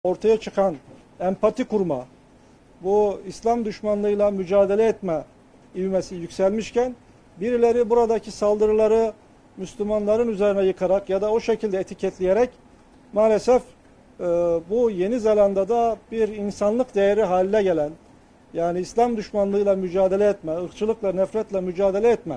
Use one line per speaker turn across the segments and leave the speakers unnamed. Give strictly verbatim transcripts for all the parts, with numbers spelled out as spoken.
Ortaya çıkan empati kurma, bu İslam düşmanlığıyla mücadele etme ivmesi yükselmişken birileri buradaki saldırıları Müslümanların üzerine yıkarak ya da o şekilde etiketleyerek maalesef e, bu Yeni Zelanda'da bir insanlık değeri haline gelen, yani İslam düşmanlığıyla mücadele etme, ırkçılıkla, nefretle mücadele etme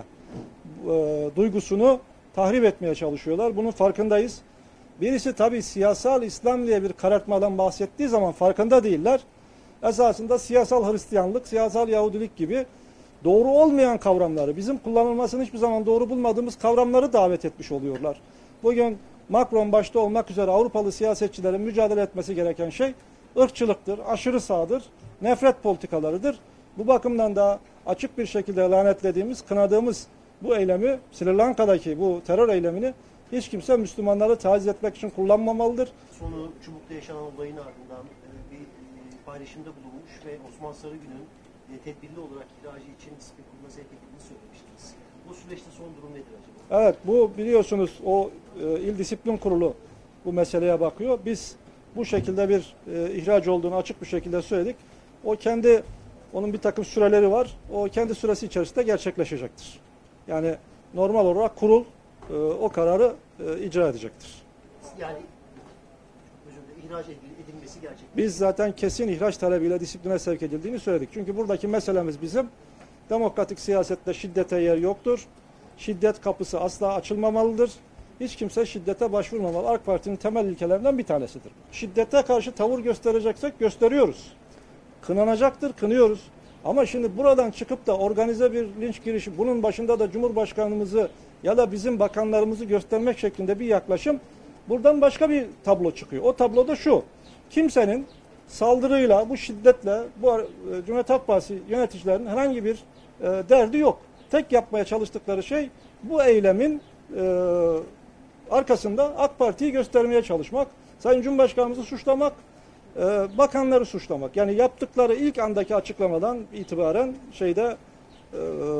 e, duygusunu tahrip etmeye çalışıyorlar. Bunun farkındayız. Birisi tabii siyasal İslam diye bir karartmadan bahsettiği zaman farkında değiller. Esasında siyasal Hristiyanlık, siyasal Yahudilik gibi doğru olmayan kavramları, bizim kullanılmasını hiçbir zaman doğru bulmadığımız kavramları davet etmiş oluyorlar. Bugün Macron başta olmak üzere Avrupalı siyasetçilerin mücadele etmesi gereken şey ırkçılıktır, aşırı sağdır, nefret politikalarıdır. Bu bakımdan da açık bir şekilde lanetlediğimiz, kınadığımız bu eylemi, Sri Lanka'daki bu terör eylemini hiç kimse Müslümanları taciz etmek için kullanmamalıdır.
Sonu Çubuk'ta yaşanan olayın ardından bir paylaşımda bulunmuş ve Osman Sarıgül'ün tedbirli olarak ihracı için disiplin kuruluna sevk edildiğini söylemiştiniz. Bu süreçte son durum nedir acaba?
Evet, bu biliyorsunuz o e, İl Disiplin Kurulu bu meseleye bakıyor. Biz bu şekilde bir e, ihraç olduğunu açık bir şekilde söyledik. O kendi, onun bir takım süreleri var. O kendi süresi içerisinde gerçekleşecektir. Yani normal olarak kurul e, o kararı e, icra edecektir.
Yani özür dilerim, ihraç edilmesi gerçek.
Biz zaten kesin ihraç talebiyle disipline sevk edildiğini söyledik. Çünkü buradaki meselemiz bizim demokratik siyasette şiddete yer yoktur. Şiddet kapısı asla açılmamalıdır. Hiç kimse şiddete başvurmamalı. AK Parti'nin temel ilkelerinden bir tanesidir. Şiddete karşı tavır göstereceksek gösteriyoruz. Kınanacaktır, kınıyoruz. Ama şimdi buradan çıkıp da organize bir linç girişi, bunun başında da Cumhurbaşkanımızı ya da bizim bakanlarımızı göstermek şeklinde bir yaklaşım, buradan başka bir tablo çıkıyor. O tablo da şu: kimsenin saldırıyla, bu şiddetle, bu e, Cumhuriyet Halk Partisi yöneticilerinin herhangi bir e, derdi yok. Tek yapmaya çalıştıkları şey bu eylemin e, arkasında AK Parti'yi göstermeye çalışmak, Sayın Cumhurbaşkanımızı suçlamak, e, bakanları suçlamak. Yani yaptıkları ilk andaki açıklamadan itibaren şeyde e,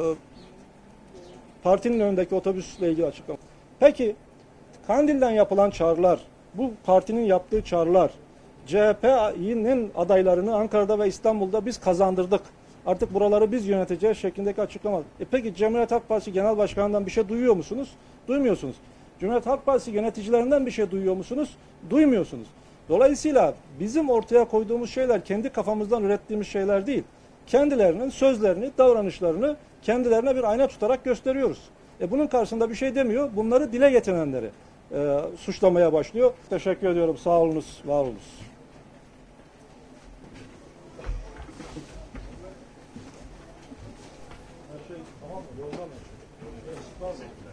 partinin önündeki otobüsle ilgili açıklama. Peki Kandil'den yapılan çağrılar, bu partinin yaptığı çağrılar, C H P'nin adaylarını Ankara'da ve İstanbul'da biz kazandırdık, artık buraları biz yöneteceğiz şeklindeki açıklama. E peki Cumhuriyet Halk Partisi Genel Başkanı'ndan bir şey duyuyor musunuz? Duymuyorsunuz. Cumhuriyet Halk Partisi yöneticilerinden bir şey duyuyor musunuz? Duymuyorsunuz. Dolayısıyla bizim ortaya koyduğumuz şeyler kendi kafamızdan ürettiğimiz şeyler değil. Kendilerinin sözlerini, davranışlarını kendilerine bir ayna tutarak gösteriyoruz. E bunun karşısında bir şey demiyor. Bunları dile getirenleri e, suçlamaya başlıyor. Teşekkür ediyorum. Sağ olunuz, var olunuz. Her şey tamam mı? Yolda mı?